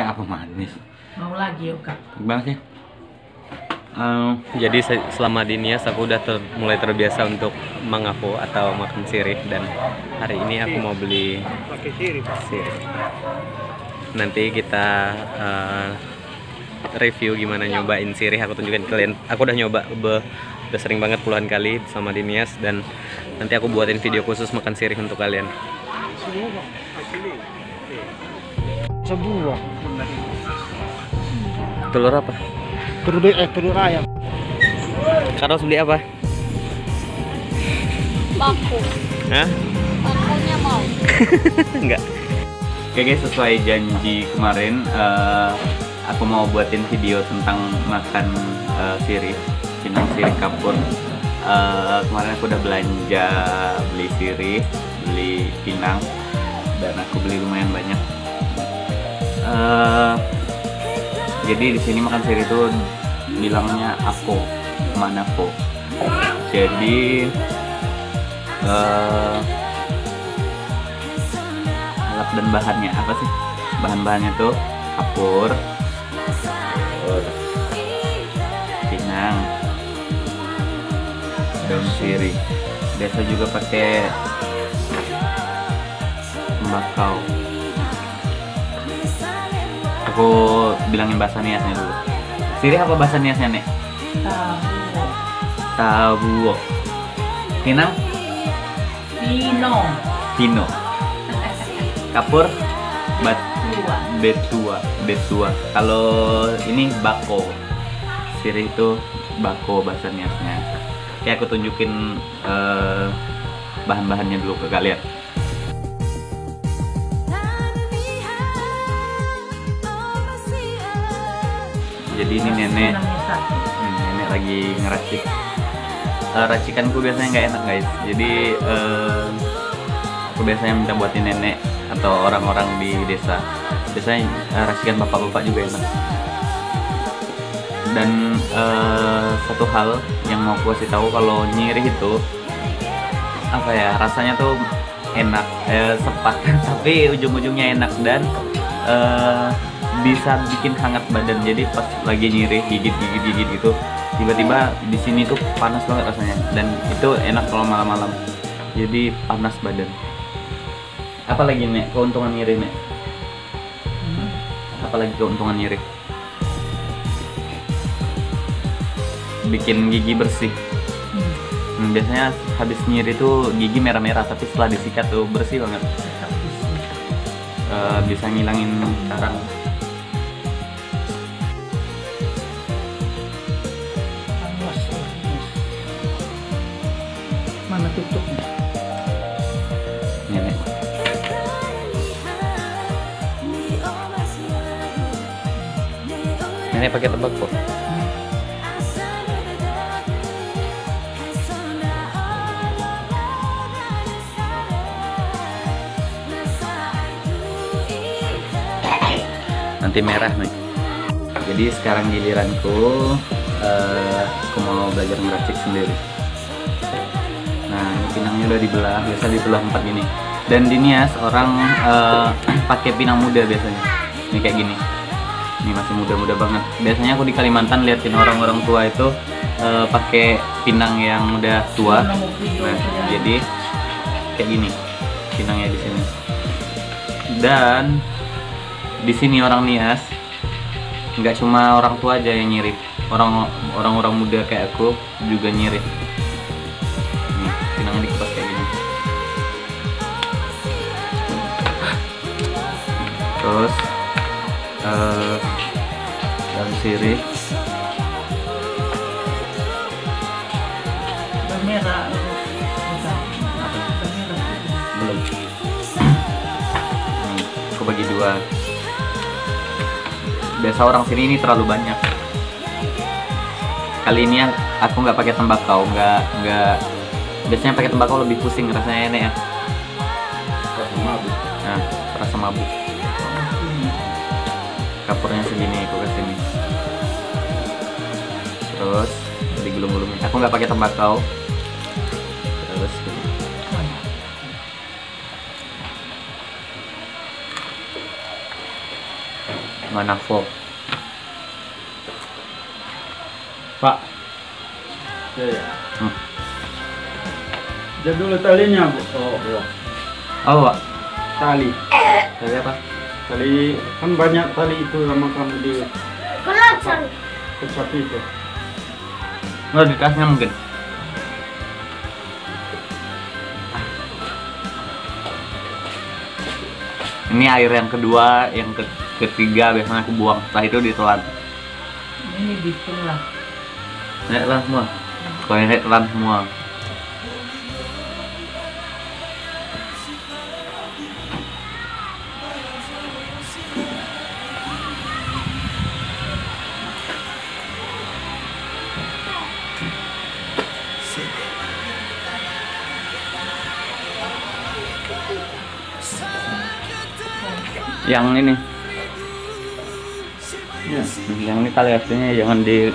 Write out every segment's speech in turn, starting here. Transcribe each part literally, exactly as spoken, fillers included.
Apa manis? Mau lagi yuk kak? Gimana sih? Um, Jadi selama di Nias aku udah ter, mulai terbiasa untuk mengapo atau makan sirih, dan hari ini aku mau beli pakai sirih, Pak. sirih. Nanti kita uh, review gimana nyobain sirih, aku tunjukin ke kalian. Aku udah nyoba be, udah sering banget puluhan kali sama di Nias, dan nanti aku buatin video khusus makan sirih untuk kalian. Sebuah. Telur apa? Telur eh telur ayam. Karos beli apa? Baku. Hah? Bakunya mau. Enggak. Oke guys, sesuai janji kemarin, uh, aku mau buatin video tentang makan uh, sirih, pinang sirih kapur. Uh, kemarin aku udah belanja beli sirih, beli pinang, dan aku beli lumayan banyak. Uh, jadi di sini makan sirih itu bilangnya apo, manako. Jadi uh, alat dan bahannya apa sih? Bahan-bahannya tuh kapur, pinang, daun sirih. Biasa juga pakai tembakau. Aku bilangin bahasa Niasnya dulu. Sirih apa bahasa Niasnya, Nek? Tahu. Tabuo. Pinang? Pino. Pino. Kapur? Bat Betua. betua. Betua. Kalau ini bako. Sirih itu bako bahasa Niasnya. Oke, aku tunjukin eh, bahan-bahannya dulu ke kalian. Jadi ini nenek, hmm, nenek lagi ngeracik. Uh, racikanku biasanya nggak enak guys. Jadi uh, aku biasanya minta buatin nenek atau orang-orang di desa. Biasanya uh, racikan bapak-bapak juga enak. Dan uh, satu hal yang mau aku kasih tahu, kalau nyirih itu apa ya, rasanya tuh enak, eh, sepat, tapi ujung-ujungnya enak dan uh, bisa bikin hangat badan. Jadi pas lagi nyirih, gigit gigit gigit gitu, tiba-tiba di sini tuh panas banget rasanya, dan itu enak kalau malam-malam. Jadi panas badan. Apalagi Nek keuntungan nyirih, Nek? Hmm. Apalagi keuntungan nyirih? Bikin gigi bersih. Hmm. Hmm, biasanya habis nyirih tuh gigi merah-merah, tapi setelah disikat tuh bersih banget. Tetap bersih. Uh, bisa ngilangin karang. Awas, awas. Mana tutupnya? Nenek. Nenek pakai tembakau. Nanti merah nih. Jadi sekarang giliranku, uh, aku mau belajar meracik sendiri. Nah, ini pinangnya udah dibelah, biasa dibelah empat gini. Dan di Nias orang uh, pakai pinang muda biasanya. Ini kayak gini. Ini masih muda-muda banget. Biasanya aku di Kalimantan liatin orang-orang tua itu uh, pakai pinang yang udah tua. Nah, jadi kayak gini pinangnya di sini. Dan di sini orang Nias nggak cuma orang tua aja yang nyirih, orang orang-orang muda kayak aku juga nyirih. Nih, pinangnya dikupas kayak gini. Terus uh, daun sirih, Merah. Udah. Merah. belum. Nih, aku bagi dua. Biasa orang sini ini terlalu banyak. Kali ini aku nggak pakai tembakau, nggak nggak. Biasanya pakai tembakau lebih pusing rasanya, enak ya. Rasa mabuk. Nah, rasa mabuk. Kapurnya segini, aku kasih nih. Terus digulung-gulungin. Aku nggak pakai tembakau. Terus gini. Manafo. Pak. Ya ya. Hmm. Jadi dulu talinya bu. Oh, belum. Oh, Pak. Tali. Tadi apa? Tali kan banyak tali itu sama kamu di Kelakson. kecapi itu. Nggak di tasnya mungkin. Ini air yang kedua, yang ke ketiga biasanya aku buang. Setelah itu ditelan. Ini ditelan. Naik telan semua. Kalau yang naik telan semua. Yang ini, Ya. yang ini tali aslinya jangan di.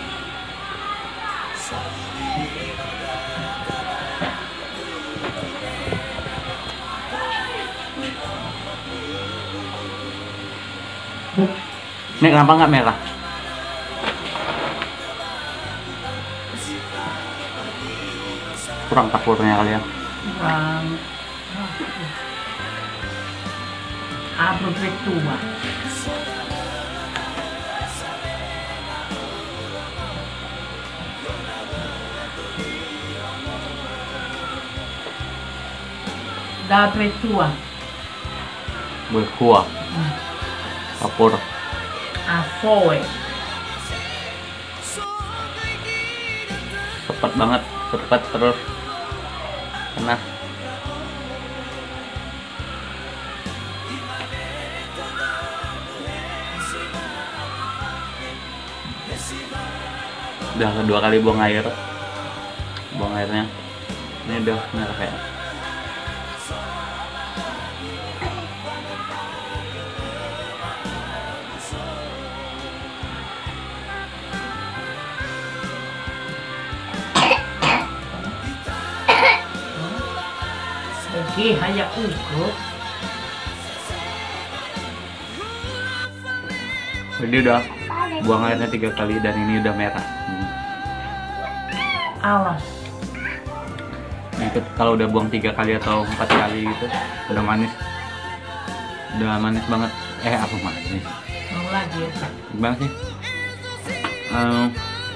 Ini kenapa nggak merah? Kurang tapurnya kali ya. Kurang. Apro tua. Da tua. Berkuah. Tapur. A foe. Cepet banget, cepet terus. Kena. Udah kedua kali buang air, buang airnya. Ini udah merah kayak. Oke, hanya ukur. Jadi udah buang airnya tiga kali dan ini udah merah. Hmm. Alas. Nah, itu kalau udah buang tiga kali atau empat kali gitu, udah manis, udah manis banget. Eh apa manis? Mau lagi ya? Gimana sih? Ehm,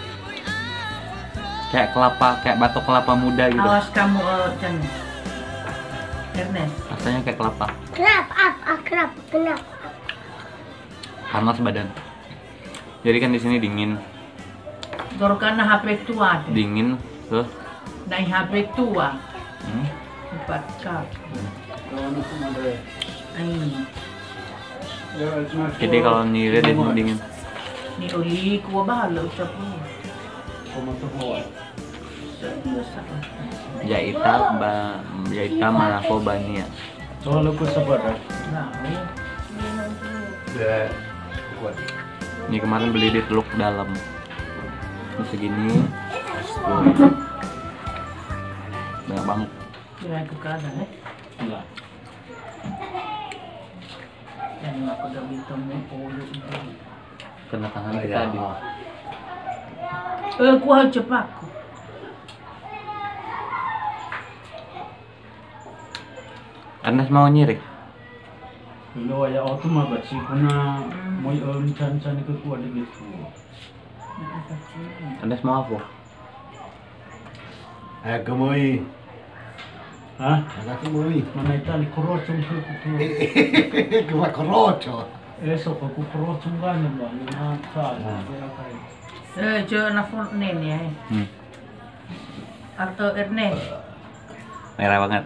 kayak kelapa, kayak batok kelapa muda gitu. Awas kamu uh, jangan. Ernest. Rasanya kayak kelapa. Kenapa? Apa? Kenapa? Kenapa? Panas badan. Jadi kan di sini dingin, Dorkana H P tua. dingin tuh. Dai H P tua. Hmm. Empat kap. Ano kung ano eh. Ay. Jadi kalau nyiri di sini dingin. Ni oli kuwa bahala usap mo. Kumatuhawa. Sa Jaita ba Jaita Manafo Bania. Solo ko sa bata. Nah, Ini kemarin beli di Teluk Dalam. Ini segini. Tuh. Banyak banget. kira ko kada eh. Wala. Yan mga pagamitan mo ulo ito. Kena tangan kita di. Eh, kuha cepat ko. Ernest mau nyiri. Lo ya auto mabachi kuna moy um chan chan ko kuha de gitu. Ernest mau apa? Ecco moi, Ha? ecco moi. Mana itali korocong ko ko. Come crocio. Eso ko ko korocong ganun ba? Na sa. Eh, jo na phone nen ya. Hmm. Atau Ernest. Merah banget.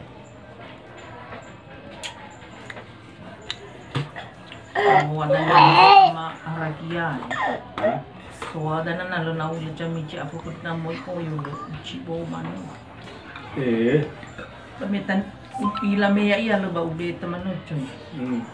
Ang wala na sama aragian. So ada na nalo na ulit sa michi apo ko na mo ko yung chibo man. Eh. Pamitan upila me ya iya lo ba ube teman no choy. Hmm.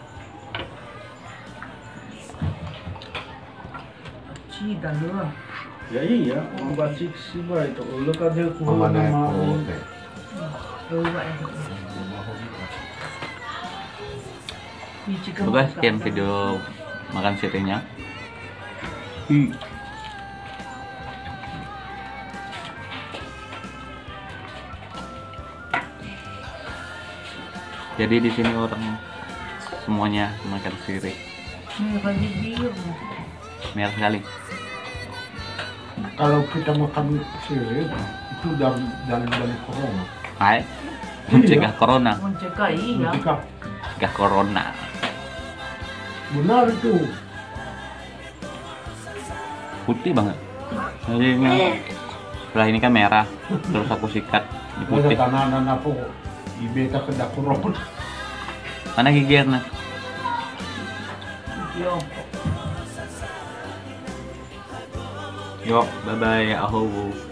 Chi dalo. Ya iya, mabachi si ba ito. Ulo ka de ko Mamma na ne ma. croce. Oh ba eh. Michi ka. Semoga sekian video makan sirihnya. Hmm. Jadi di sini orang semuanya makan sirih. Merah bibir. Merah sekali. Kalau kita makan sirih itu dari dari dari corona. Hai. Mencegah corona. Mencegah iya. Ketika Mencegah corona. benar itu. Putih banget. Jadi ini setelah ini kan merah, terus aku sikat di Ada putih. tananan apa? Ibeta ke corona. Mana gigirnya? Yo. Yuk, bye bye, aho.